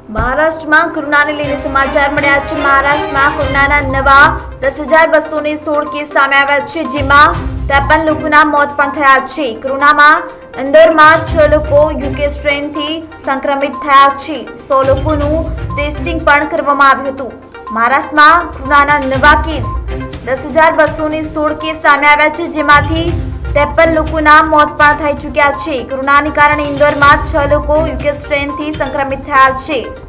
महाराष्ट्र में कोरोना ने लईने समाचार मळ्या छे। महाराष्ट्र में कोरोना नवा 10,216 केस सामे आव्या छे, जेमां 53 लोकोना मौत पण थया छे। कोरोना में इंदौर में 6 लोको यूके स्ट्रेन थी संक्रमित थया छे। 100 लोकोनुं टेस्टिंग पण करवामां आव्युं हतुं। महाराष्ट्र में कोरोना नवा केस 10,216 केस सामे आव्या छे, जेमांथी 53 लोकोना मौत पण थई चूक्या छे। कोरोना ने कारणे इंदौर में 6 लोको यूके स्ट्रेन थी संक्रमित थया छे।